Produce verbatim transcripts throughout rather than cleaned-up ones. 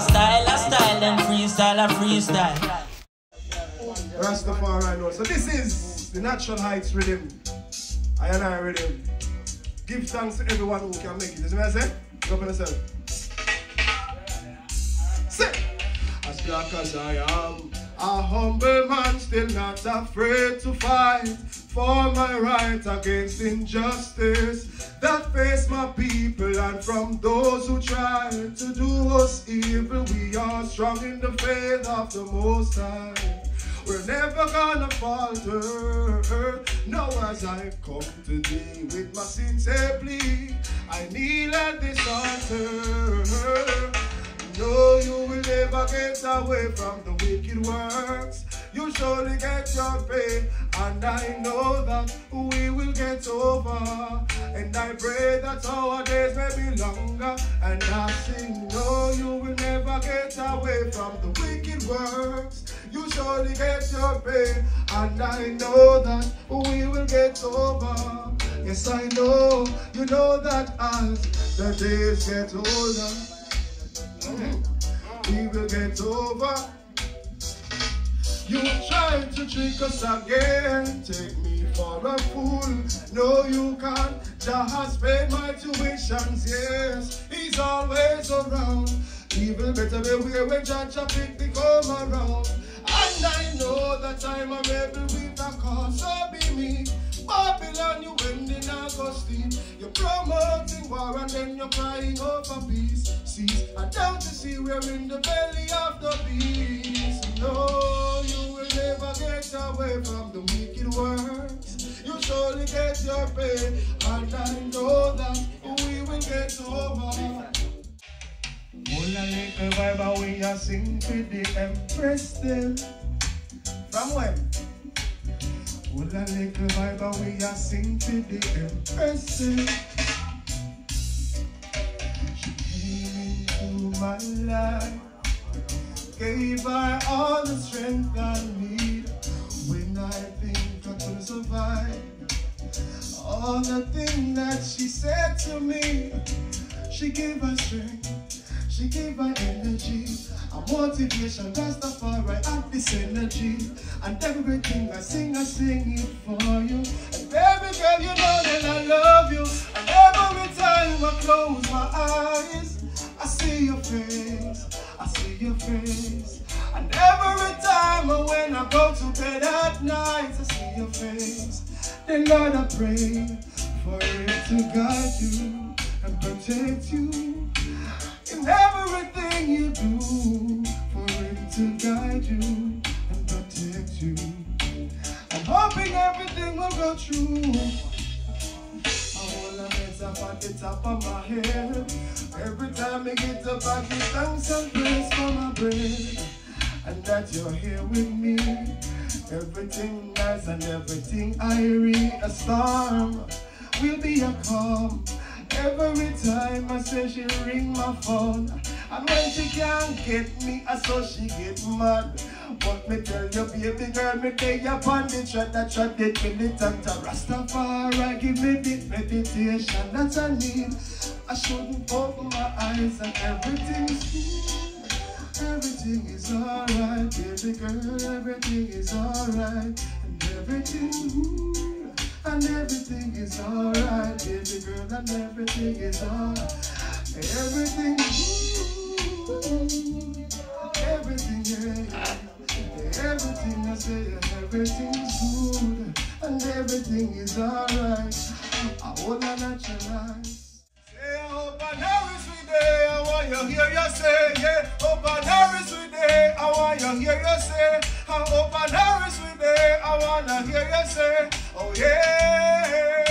style, a style, them freestyle, a freestyle. Rastafari know. So this is the natural Heights Riddim. I and I Riddim. Give thanks to everyone who can make it. You see what I say? Go up on yourself. Say! As black as I am, a humble man still not afraid to fight for my right against injustice that face my people, and from those who try to do us evil, we are strong in the faith of the Most High. We're never gonna falter. Now as I come to thee with my sincere plea, I kneel at this altar. No, you will never get away from the wicked works. You'll surely get your pay, and I know that we will get over. And I pray that our days may be longer. And I sing, no, you will never get away from the wicked works. You surely get your pay, and I know that we will get over. Yes, I know, you know that as the days get older, we will get over. You try to trick us again, take me for a fool. No, you can't. Jah has paid my tuitions, yes, he's always around. Even better beware when Jah pick the come around. And I know that I'm a rebel with a cause, so be me. Babylon, you ending Augustine. You're promoting war and then you're crying over peace. See, I doubt to see we're in the belly of the beast. No, you will never get away from the wicked works. You surely get your pay, and I know that we will get over. All a little vibe we are sing to the Empress them. From when? All a little vibe we are sing to the Empress them. She came into my life, gave her all the strength I need. When I think I could survive, all the things that she said to me, she gave her strength. She gave my energy, a motivation, Rastafari at this energy. And everything I sing, I sing it for you. And baby girl, you know that I love you. And every time I close my eyes, I see your face, I see your face. And every time when I go to bed at night, I see your face. Then Lord, I pray for it to guide you and protect you in everything you do, for it to guide you and protect you. I'm hoping everything will go through. I wanna get up at the top of my head. Every time I get up, I give thanks and praise for my bread. And that you're here with me. Everything nice and everything Irie, a storm will be a calm. Every time I say she ring my phone, and when she can't get me, I saw she get mad. But me tell you, baby girl, me tell you upon the track that track it militant. Rastafari, give me the meditation that I need. I shouldn't open my eyes and everything's good. Everything is alright, baby girl, everything is alright. And everything's good. And everything is alright, baby girl, and everything is alright. Everything, everything, yeah. Everything I say, everything's good, and everything is alright. I wanna naturalize. Say, I hope I know it's with day. I want you hear you say, yeah. Hope I know it's with day. I want you hear you say. I hope I know it's with day. I wanna hear you say. Oh yeah,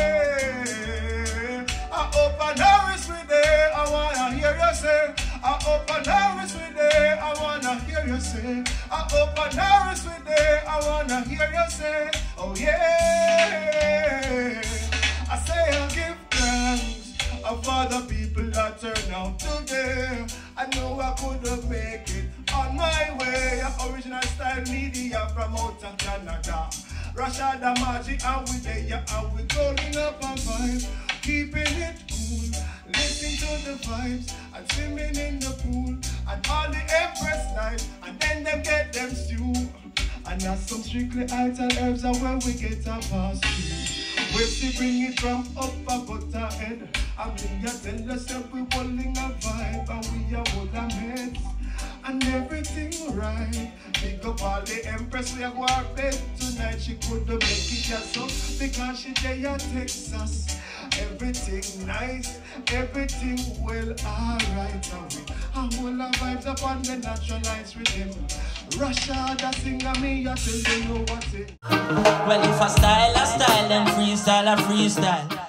I open her with day. I wanna hear you say. I open her with day. I wanna hear you say. I open her with day. I wanna hear you say. Oh yeah, I say I give thanks for the people that turn out today. I know I couldn't make it on my way. Original style media from out of Canada. Rachaad Amarjii, and we there, and we going up on vibe, keeping it cool, listening to the vibes, and swimming in the pool, and all the just some strictly Ital herbs are where we get our pass through. Wessy bring it from up a gutter head. I mean, you tell us that we holding a vibe and we are hold our heads. And everything right. Big up all the empress, we are going to bed tonight. She couldn't make it just so because she there at Texas. Everything nice, everything well, alright. And we a whole of vibes upon the natural Heights Riddim. Rachaad Amarjii, me, I tell you know what's it. Well, if I style, I style, then freestyle, I freestyle.